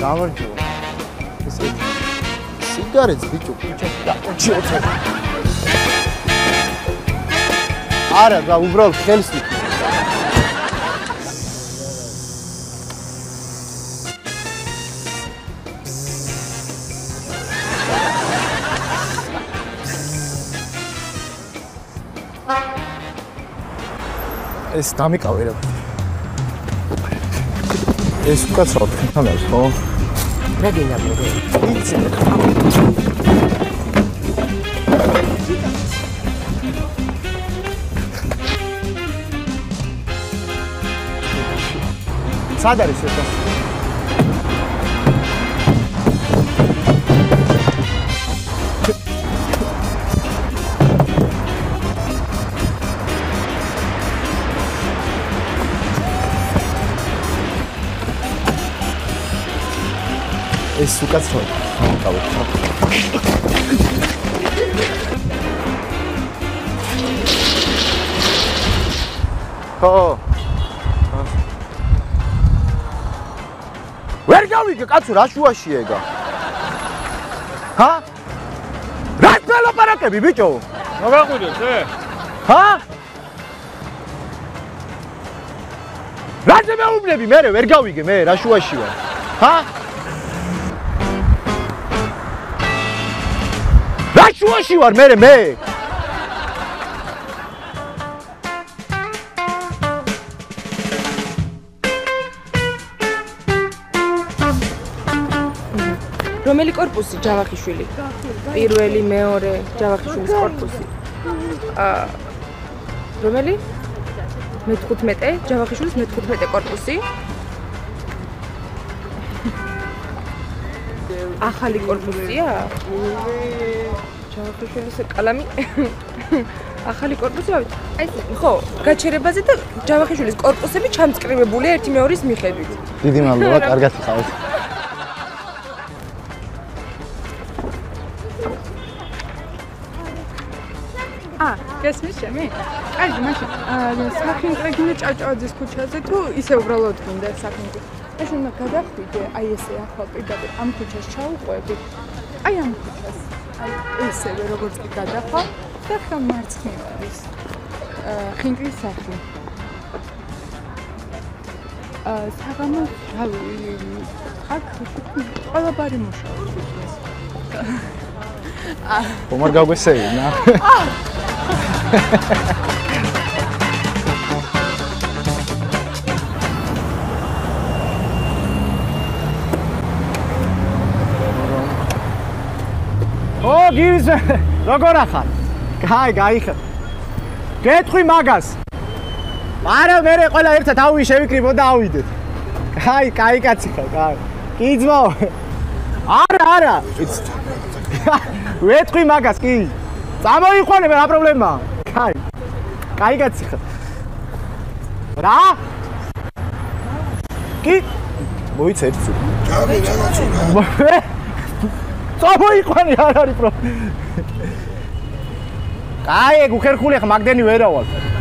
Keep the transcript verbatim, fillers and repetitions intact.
გამარჯობა. ესე სიგარეტს ბიჭო, კუჩაში გაყოჩიო წერე. არა, და უბრალოდ ხელს ვიქ. ეს დამიკავე რა. ეს უკაცრავად ხთან არის, ხო? რა გინდა მე? იცი. სად არის ეს? ეს უკაცრავად გამოვიყავეთ. ხო. ვერ გავიგე კაცო, რა შუაშია ეგა? ჰა? რა ლაპარაკები ბიჭო? რა გაყვიდეთ ე? ჰა? რაზე მეუბნები მე ვერ გავიგე მე რა შუაში ვარ? ჰა? რა შუაში ვარ მე მე? რომელი корпуსი ჯავახიშვილი? პირველი, მეორე ჯავახიშვილის корпуსი. აა რომელი? მეთხუთმეტე ჯავახიშვილის მეთხუთმეტე корпуსი. ახალი корпуსია? ჯავახიშვილის კალამი. ახალი корпуსი, აი ხო, გაჩერებაზე და ჯავახიშვილის корпуსები ჩამწკრივებულია ერთი მეორის მიხედვით. დიდი მადლობა, კარგად იყავით. ა, გესმის შემი? კარგი, მაშინ საფინკრე გინდა ჭავჭავაძის ქუჩაზე თუ ისე უბრალოდ გინდა საფინკრე? ეს უნდა გადახვიდე, აი ესე ახლა პირდაპირ ამ ქუჩას ჩაუყვები. აი ამ ქუჩას. აი ესევე როგორც კი გადახვა და ხა მარცხნივ არის. აა ხინკრის სახლი. აა საღამოს რავი, აქ ყველაფერი მუშაობს. აა ხომარ გაგვესეინა. ო გიზ როგორ ახარ? კაი, გაიხარ. გეტყვი მაგას. არა, მე ყველა ერთად ავი შევიკრიბო და ავიდეთ. კაი, კაი კაცი ხარ, კაი. კი ძმო. არა, არა. ვეტყვი მაგას, კი. წამოიყვანე, რა პრობლემაა? კაი. კაი კაცი ხარ. რა? კი. მოიცა ერთ წუთი. გამიჩანა. წამოიყვანე, არ არის პრობლემა. კაი, გუხერხული ხა მაგდენი ვერავალ.